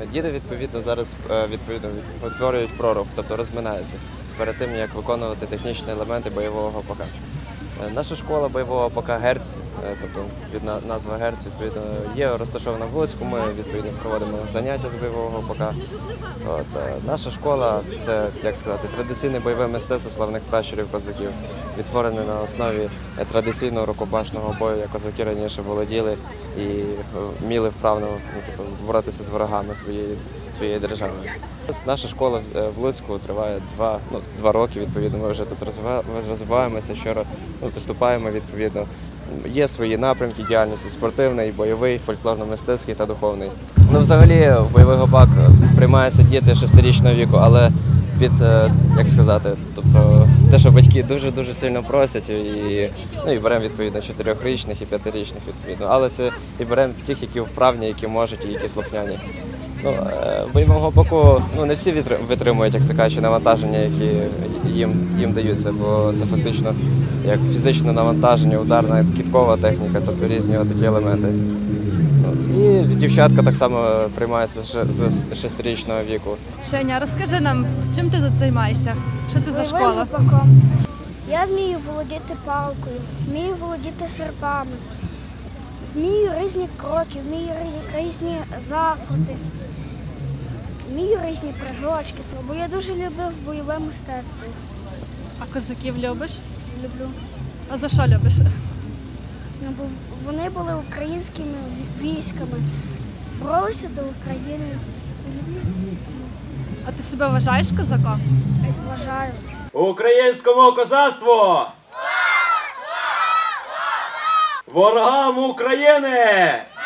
Діти, відповідно, зараз утворюють проруб, тобто розминаються перед тим, як виконувати технічні елементи бойового гопака. Наша школа бойового гопака «Герць», тобто від назва «Герць», відповідно, є розташована в Луцьку. Ми, відповідно, проводимо заняття з бойового гопака. Наша школа – це, як сказати, традиційне бойове мистецтво славних пращурів козаків, відтворене на основі традиційного рукопашного бою, як козаки раніше володіли і вміли вправно боротися з ворогами своєї держави. Наша школа в Луцьку триває 2 роки, відповідно, ми вже тут розвиваємося, виступаємо, відповідно. Є свої напрямки діяльності – спортивний, бойовий, фольклорно-мистецький та духовний. Взагалі, в бойовий гопак приймаються діти 6-річного віку, але як сказати, тобто те, що батьки дуже сильно просять, і беремо, відповідно, 4-річних і 5-річних, відповідно. Але це і беремо тих, які вправні, які можуть і які слухняні. В бойовому гопаку не всі витримують, як це кажучи, навантаження, які їм даються, бо це фактично як фізичне навантаження, ударна, кидкова техніка, тобто різні такі елементи. І дівчатка так само приймаються з 6-річного віку. Женя, розкажи нам, чим ти тут займаєшся? Що це за школа? Я вмію володіти палкою, вмію володіти серпами, вмію різні кроки, вмію різні закрути, вмію різні прыжочки, бо я дуже любив бойове мистецтво. А козаків любиш? Люблю. А за що любиш? Бо вони були українськими військами, боролися за Україну. А ти себе вважаєш козаком? Вважаю. Українському козацтву! Ворогам України!